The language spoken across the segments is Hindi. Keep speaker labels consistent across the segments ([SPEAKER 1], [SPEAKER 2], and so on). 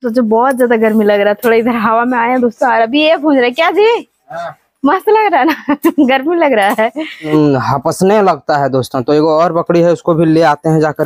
[SPEAKER 1] तो जो बहुत ज्यादा गर्मी लग रहा है, थोड़ा इधर हवा में आए दोस्तों। और अभी ये पूछ रहे क्या जी? मस्त लग रहा है ना? गर्मी लग रहा है,
[SPEAKER 2] हपसने लगता है दोस्तों। तो एगो और बकरी है, उसको भी ले आते हैं जाकर।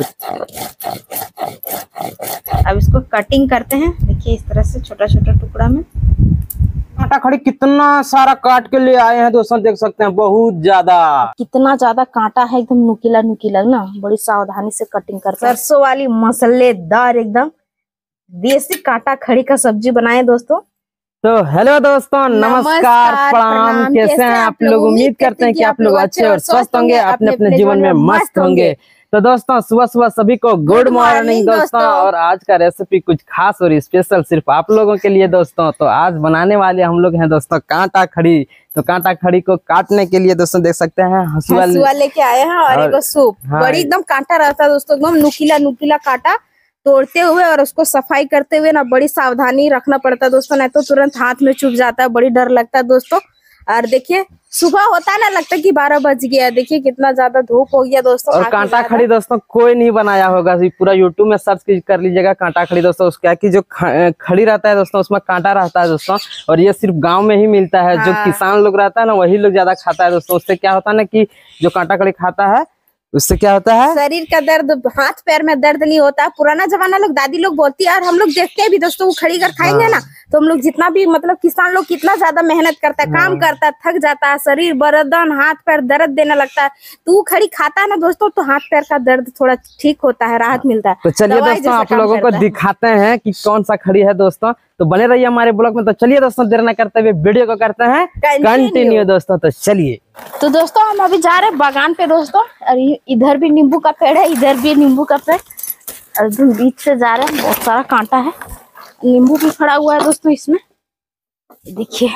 [SPEAKER 1] अब इसको कटिंग करते हैं। देखिए इस तरह से छोटा छोटा टुकड़ा में।
[SPEAKER 2] कांटा खड़ी कितना सारा काट के ले आए हैं दोस्तों, देख सकते हैं बहुत ज्यादा।
[SPEAKER 1] कितना ज्यादा कांटा है, एकदम नुकीला नुकीला ना। बड़ी सावधानी से कटिंग करते हैं। सरसों वाली मसालेदार एकदम देसी कांटा खड़ी का सब्जी बनाए दोस्तों।
[SPEAKER 2] तो हेलो दोस्तों, नमस्कार, प्रणाम। कैसे हैं आप लोग? उम्मीद करते हैं कि आप लोग अच्छे और स्वस्थ होंगे, अपने अपने जीवन में मस्त होंगे। तो दोस्तों सुबह सुबह सभी को गुड मॉर्निंग दोस्तों। और आज का रेसिपी कुछ खास और स्पेशल सिर्फ आप लोगों के लिए दोस्तों। तो आज बनाने वाले हम लोग हैं दोस्तों कांटा खड़ी। तो कांटा खड़ी को काटने के लिए दोस्तों देख सकते हैं हंसुआ लेके आए हैं और एक सूप। बड़ी एकदम कांटा रहता है दोस्तों, एकदम नुकीला नुकीला कांटा तोड़ते हुए और उसको सफाई करते हुए ना बड़ी सावधानी रखना पड़ता है दोस्तों, नहीं तो तुरंत हाथ में चुभ जाता है। बड़ी डर लगता है दोस्तों। और देखिए सुबह होता है ना, लगता है कि 12 बज गया। देखिए कितना ज्यादा धूप हो गया दोस्तों। और कांटा खड़ी दोस्तों कोई नहीं बनाया होगा, पूरा यूट्यूब में सर्च कर लीजिएगा कांटा खड़ी दोस्तों। क्या कि जो खड़ी रहता है दोस्तों उसमें कांटा रहता है दोस्तों। और ये सिर्फ गांव में ही मिलता है। जो किसान लोग रहता है ना वही लोग ज्यादा खाता है दोस्तों। उससे क्या होता है ना कि जो कांटा खड़ी खाता है उससे क्या होता है,
[SPEAKER 1] शरीर का दर्द, हाथ पैर में दर्द नहीं होता। पुराना जमाना लोग, दादी लोग बोलती है और हम लोग देखते हैं भी दोस्तों। वो खड़ी कर खाएंगे ना तो हम लोग जितना भी मतलब किसान लोग कितना ज्यादा मेहनत करता है, काम करता है, थक जाता है, शरीर बर्दन हाथ पैर दर्द देने लगता है। तो वो खड़ी खाता है ना दोस्तों तो हाथ पैर का दर्द थोड़ा ठीक होता है, राहत मिलता है।
[SPEAKER 2] तो चलिए दोस्तों आप लोगों को दिखाते हैं कि कौन सा खड़ी है दोस्तों। तो बने रहिए हमारे ब्लॉग में। तो चलिए दोस्तों देर न करते हुए वीडियो को करते हैं कंटिन्यू दोस्तों। तो चलिए।
[SPEAKER 1] तो दोस्तों हम अभी जा रहे हैं बागान पे दोस्तों। और इधर भी नींबू का पेड़ है, इधर भी नींबू का पेड़। और एकदम बीच से जा रहे हैं, बहुत सारा कांटा है। नींबू भी खड़ा हुआ है दोस्तों इसमें, देखिए।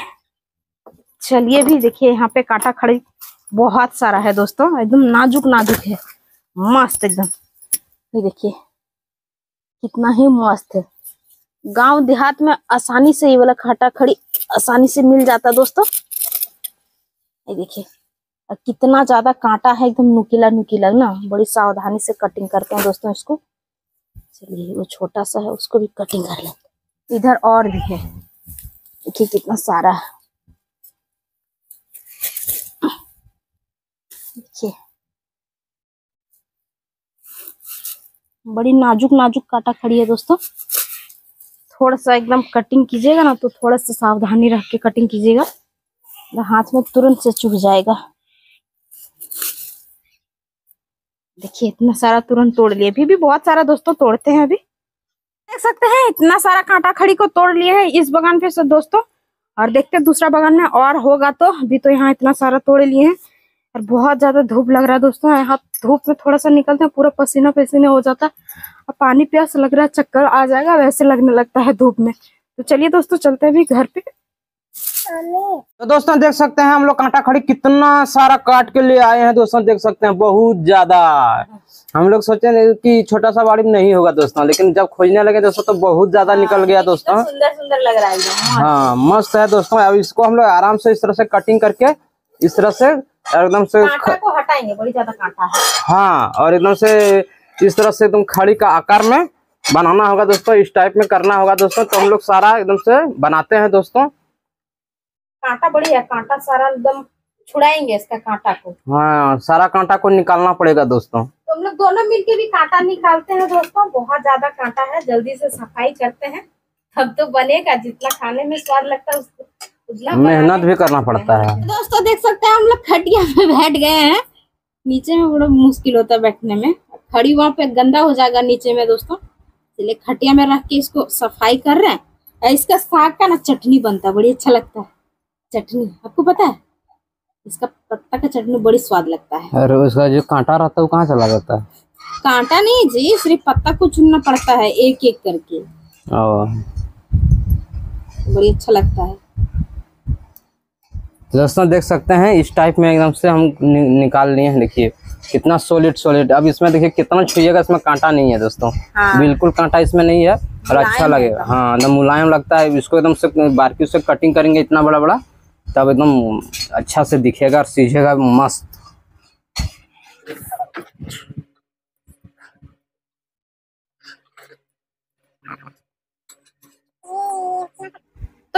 [SPEAKER 1] चलिए भी देखिए यहाँ पे कांटा खड़ी बहुत सारा है दोस्तों, एकदम नाजुक नाजुक है, मस्त एकदम। ये देखिए कितना ही मस्त है। गांव देहात में आसानी से ये वाला कांटा खड़ी आसानी से मिल जाता है दोस्तों। ये देखिए कितना ज्यादा कांटा है, एकदम नुकीला नुकीला ना। बड़ी सावधानी से कटिंग करते हैं दोस्तों इसको। चलिए वो छोटा सा है उसको भी कटिंग कर लेते। इधर और भी है, देखिए कितना सारा है। देखिए बड़ी नाजुक नाजुक कांटा खड़ी है दोस्तों। थोड़ा सा एकदम कटिंग कीजिएगा ना तो थोड़ा सा सावधानी रख के कटिंग कीजिएगा, हाथ में तुरंत से चुभ जाएगा। देखिए इतना सारा तुरंत तोड़ लिए। अभी भी बहुत सारा दोस्तों तोड़ते हैं। अभी देख सकते हैं इतना सारा कांटा खड़ी को तोड़ लिए हैं इस बगान पे से दोस्तों। और देखते हैं दूसरा बगान में और होगा तो। अभी तो यहाँ इतना सारा तोड़ लिए हैं। और बहुत ज्यादा धूप लग रहा है दोस्तों। यहाँ धूप में थोड़ा सा निकलते हैं पूरा पसीना पसीने हो जाता है। और पानी प्यास लग रहा है, चक्कर आ जाएगा वैसे लगने लगता है धूप में। तो चलिए दोस्तों चलते हैं अभी घर पे।
[SPEAKER 2] तो दोस्तों देख सकते हैं हम लोग कांटा खड़ी कितना सारा काट के ले आए हैं दोस्तों, देख सकते हैं बहुत ज्यादा। हम लोग सोचे कि छोटा सा बाड़ी में नहीं होगा दोस्तों, लेकिन जब खोजने लगे दोस्तों तो बहुत ज्यादा निकल गया दोस्तों।
[SPEAKER 1] सुंदर सुंदर लग रहा है।
[SPEAKER 2] हाँ मस्त है दोस्तों। अब इसको हम लोग आराम से इस तरह से कटिंग करके इस तरह से एकदम से
[SPEAKER 1] कांटा को हटाएंगे, बड़ी ज्यादा कांटा है।
[SPEAKER 2] हाँ और एकदम से इस तरह से एकदम खड़ी का आकार में बनाना होगा दोस्तों, इस टाइप में करना होगा दोस्तों। तो हम लोग सारा एकदम से बनाते हैं दोस्तों।
[SPEAKER 1] कांटा बड़ी है, कांटा सारा एकदम छुड़ाएंगे इसका कांटा को।
[SPEAKER 2] हाँ सारा कांटा को निकालना पड़ेगा दोस्तों।
[SPEAKER 1] तो हम लोग दोनों मिलके भी कांटा निकालते हैं दोस्तों। बहुत ज्यादा कांटा है, जल्दी से सफाई करते हैं तब तो बनेगा। जितना खाने में स्वाद लगता है उसको उतना
[SPEAKER 2] मेहनत भी करना पड़ता है
[SPEAKER 1] दोस्तों। देख सकते हैं हम लोग खटिया में बैठ गए हैं। नीचे में बड़ा मुश्किल होता है बैठने में, खड़ी वहां पे गंदा हो जाएगा नीचे में दोस्तों। इसलिए खटिया में रख के इसको सफाई कर रहे हैं। इसका साग का ना चटनी बनता है, बड़ी अच्छा लगता है चटनी। आपको पता है इसका पत्ता का चटनी बड़ी स्वाद लगता है।
[SPEAKER 2] और उसका जो कांटा रहता है वो कहाँ चला जाता है?
[SPEAKER 1] कांटा नहीं जी, सिर्फ पत्ता को चुनना पड़ता है एक एक करके। बड़ी अच्छा लगता है
[SPEAKER 2] दोस्तों। देख सकते हैं इस टाइप में एकदम से हम निकाल लिए हैं। देखिए कितना सॉलिड सॉलिड। अब इसमें देखिए कितना छुइएगा इसमें कांटा नहीं है दोस्तों। बिल्कुल कांटा इसमें नहीं है और अच्छा लगेगा। हाँ एकदम मुलायम लगता है। इसको एकदम से बारीकी से कटिंग करेंगे इतना बड़ा बड़ा तब एकदम अच्छा से दिखेगा और सीझेगा मस्त।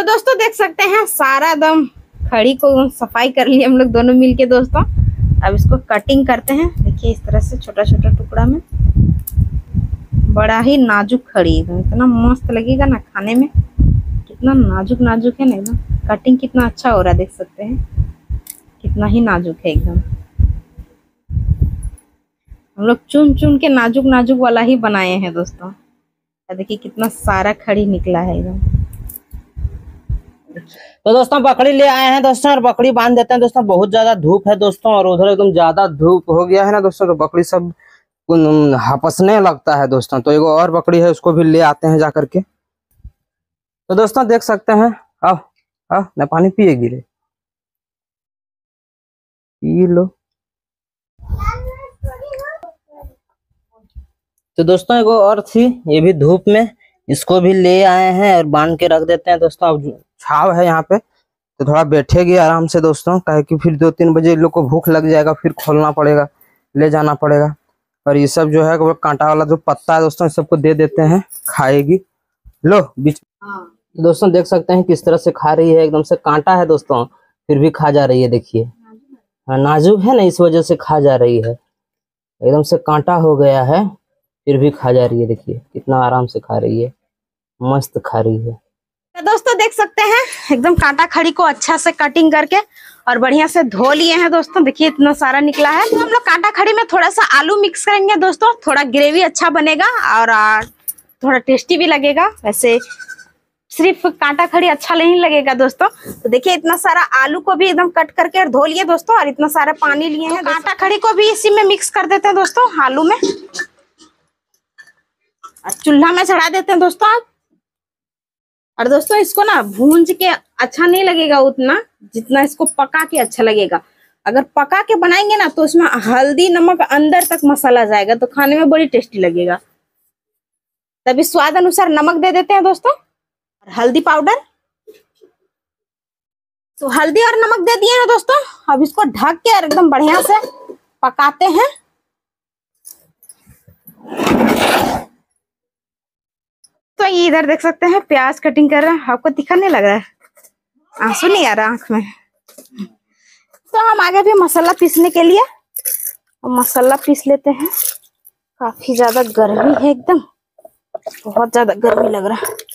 [SPEAKER 1] दोस्तों देख सकते हैं सारा एकदम खड़ी को सफाई कर ली हम लोग दोनों मिलके दोस्तों। अब इसको कटिंग करते हैं। देखिए इस तरह से छोटा छोटा टुकड़ा में। बड़ा ही नाजुक खड़ी एकदम, इतना मस्त लगेगा ना खाने में। कितना नाजुक नाजुक है ना एकदम। कटिंग कितना अच्छा हो रहा है, देख सकते हैं कितना ही नाजुक है एकदम। हम लोग चुन चुन के नाजुक नाजुक वाला ही बनाए हैं दोस्तों। देखिए कितना सारा खड़ी निकला है एकदम।
[SPEAKER 2] तो दोस्तों बकरी ले आए हैं दोस्तों, और बकरी बांध देते हैं दोस्तों। बहुत ज्यादा धूप है दोस्तों, और उधर एकदम ज्यादा धूप हो गया है ना दोस्तों, तो बकरी सब हपसने लगता है दोस्तों। तो एगो और बकरी है, उसको भी ले आते हैं जा करके। तो दोस्तों देख सकते हैं, आओ आओ ना, पानी पिएगी रे, पी लो। तो दोस्तों एगो और थी, ये भी धूप में, इसको भी ले आए हैं और बांध के रख देते हैं दोस्तों। अब छाव है यहाँ पे, तो थोड़ा बैठेगी आराम से दोस्तों, काहे कि फिर 2-3 बजे इन लोग को भूख लग जाएगा, फिर खोलना पड़ेगा, ले जाना पड़ेगा। और ये सब जो है वो कांटा वाला जो पत्ता है दोस्तों, इस सबको दे देते हैं, खाएगी। लो बीच दोस्तों देख सकते हैं किस तरह से खा रही है। एकदम से कांटा है दोस्तों, फिर भी खा जा रही है। देखिए नाजुक है ना, इस वजह से खा जा रही है। एकदम से कांटा हो गया है, फिर भी खा जा रही है। देखिए कितना आराम से खा रही है, मस्त खा रही है।
[SPEAKER 1] तो दोस्तों देख सकते हैं एकदम कांटा खड़ी को अच्छा से कटिंग करके और बढ़िया से धो लिए हैं दोस्तों। देखिए इतना सारा निकला है। तो हम लोग कांटा खड़ी में थोड़ा सा आलू मिक्स करेंगे दोस्तों, थोड़ा ग्रेवी अच्छा बनेगा और थोड़ा टेस्टी भी लगेगा। वैसे सिर्फ कांटा खड़ी अच्छा नहीं लगेगा दोस्तों। तो देखिए इतना सारा आलू को भी एकदम कट करके धो लिए दोस्तों, और इतना सारा पानी लिए हैं। कांटा खड़ी को भी इसी में मिक्स कर देते हैं दोस्तों, आलू में, और चूल्हा में चढ़ा देते हैं दोस्तों आप। और दोस्तों इसको ना भूंज के अच्छा नहीं लगेगा उतना, जितना इसको पका के अच्छा लगेगा। अगर पका के बनाएंगे ना तो उसमें हल्दी नमक अंदर तक मसाला जाएगा, तो खाने में बड़ी टेस्टी लगेगा। तभी स्वाद अनुसार नमक दे देते हैं दोस्तों, और हल्दी पाउडर। तो हल्दी और नमक दे दिए हैं दोस्तों। अब इसको ढक के एकदम बढ़िया से पकाते हैं। तो ये इधर देख सकते हैं प्याज कटिंग कर रहे हैं। आपको दिखा नहीं लग रहा है? आंसू नहीं आ रहा आंख में। तो हम आगे भी मसाला पीसने के लिए मसाला पीस लेते हैं। काफी ज्यादा गर्मी है एकदम, बहुत ज्यादा गर्मी लग रहा है।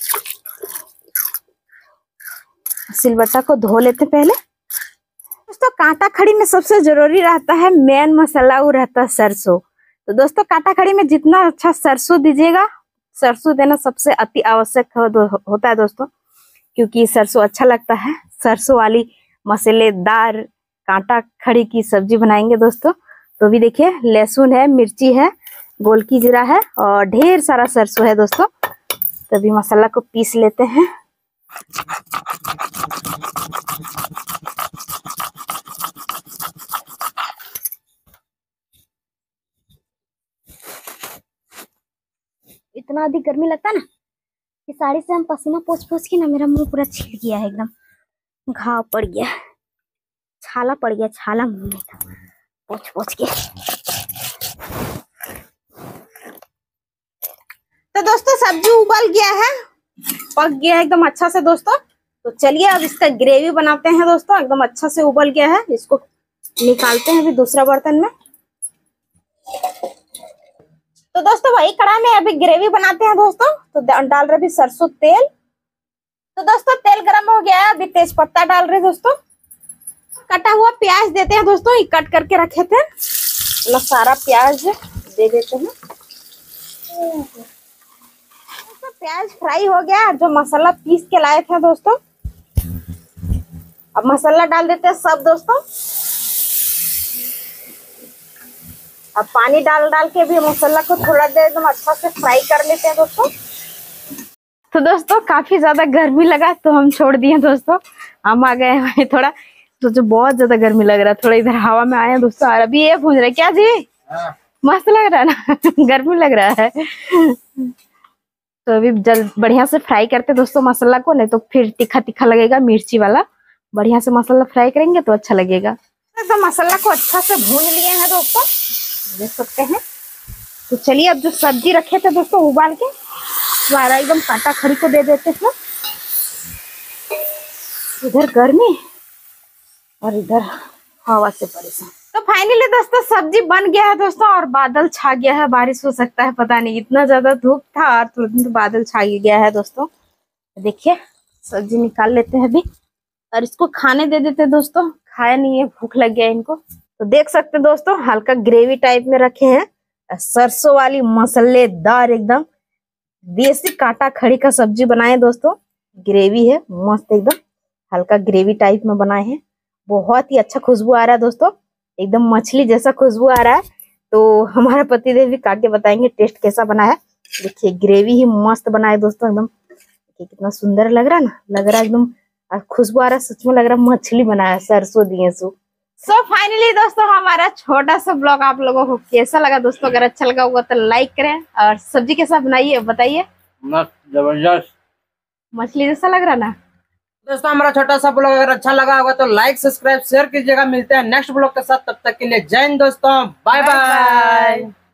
[SPEAKER 1] सिलबट्टा को धो लेते पहले दोस्तों। कांटा खड़ी में सबसे जरूरी रहता है मेन मसाला, वो रहता है सरसों। तो दोस्तों कांटा खड़ी में जितना अच्छा सरसों दीजिएगा, सरसों देना सबसे अति आवश्यक होता है दोस्तों, क्योंकि सरसों अच्छा लगता है। सरसों वाली मसालेदार कांटा खड़ी की सब्जी बनाएंगे दोस्तों। तो भी देखिए लहसुन है, मिर्ची है, गोलकी जीरा है और ढेर सारा सरसों है दोस्तों। तभी मसाला को पीस लेते हैं। इतना अधिक गर्मी लगता है ना कि साड़ी से हम पसीना पोंछ पोंछ के ना मेरा मुंह पूरा छिल गया है, एकदम घाव पड़ गया, छाला पड़ गया, छाला मुंह में था पोंछ पोंछ के। तो दोस्तों सब्जी उबल गया है, पक गया है एकदम अच्छा से दोस्तों। तो चलिए अब इसका ग्रेवी बनाते हैं दोस्तों। एकदम अच्छा से उबल गया है, इसको निकालते हैं अभी दूसरा बर्तन में। तो दोस्तों वही कढ़ाई में अभी ग्रेवी बनाते हैं दोस्तों। तो डाल रहे भी सरसों तेल। तो दोस्तों तेल गरम हो गया है, अभी तेज पत्ता डाल रहे दोस्तों। कटा हुआ प्याज देते हैं दोस्तों, ये कट करके रखे थे ना, सारा प्याज दे देते हैं। तो प्याज फ्राई हो गया, जो मसाला पीस के लाए थे दोस्तों, अब मसाला डाल देते हैं सब दोस्तों। अब पानी डाल डाल के भी मसाला को थोड़ा देर एकदम अच्छा से फ्राई कर लेते हैं दोस्तों। तो दोस्तों काफी ज्यादा गर्मी लगा तो हम छोड़ दिए दोस्तों, हम आ गए हैं थोड़ा। तो जो बहुत ज्यादा गर्मी लग रहा है, थोड़ा इधर हवा में आए हैं दोस्तों। और अभी ये पूछ रहे क्या जी, मस्त लग रहा है ना गर्मी लग रहा है। तो अभी जल्द बढ़िया से फ्राई करते दोस्तों मसाला को, नहीं तो फिर तीखा तीखा लगेगा मिर्ची वाला। बढ़िया से मसाला फ्राई करेंगे तो अच्छा लगेगा। तो मसाला को अच्छा से भून लिए हैं दोस्तों, देख सकते हैं। तो चलिए अब जो सब्जी रखे थे दोस्तों उबाल के, हमारा एकदम कांटा खड़ी को दे देते हैं। इधर गर्मी और इधर हवा से परेशान। तो फाइनली दोस्तों सब्जी बन गया है दोस्तों, और बादल छा गया है, बारिश हो सकता है, पता नहीं, इतना ज्यादा धूप था और तुरंत बादल छा गया है दोस्तों। देखिए सब्जी निकाल लेते हैं अभी और इसको खाने दे देते हैं दोस्तों, खाया नहीं है, भूख लग गया इनको। तो देख सकते हैं दोस्तों हल्का ग्रेवी टाइप में रखे हैं, सरसों वाली मसालेदार एकदम देसी काटा खड़ी का सब्जी बनाए दोस्तों। ग्रेवी है मस्त एकदम, हल्का ग्रेवी टाइप में बनाए हैं, बहुत ही अच्छा खुशबू आ रहा है दोस्तों, एकदम मछली जैसा खुशबू आ रहा है। तो हमारे पतिदेव भी काट के बताएंगे टेस्ट कैसा बना है। देखिए ग्रेवी ही मस्त बना है दोस्तों एकदम, कितना सुंदर लग रहा है ना, लग रहा है एकदम, और खुशबू आ रहा है, सच में लग रहा है मछली बना है, सरसों दिए सो फाइनली दोस्तों हमारा छोटा सा ब्लॉग आप लोगों को कैसा लगा दोस्तों? अगर अच्छा लगा होगा तो लाइक करें, और सब्जी कैसा बनाई है बताइए।
[SPEAKER 2] मस्त जबरदस्त,
[SPEAKER 1] मछली जैसा लग रहा ना
[SPEAKER 2] दोस्तों। हमारा छोटा सा ब्लॉग अगर अच्छा लगा होगा तो लाइक सब्सक्राइब शेयर कीजिएगा। मिलते हैं नेक्स्ट ब्लॉग के साथ, तब तक के लिए जय हिंद दोस्तों, बाय बाय।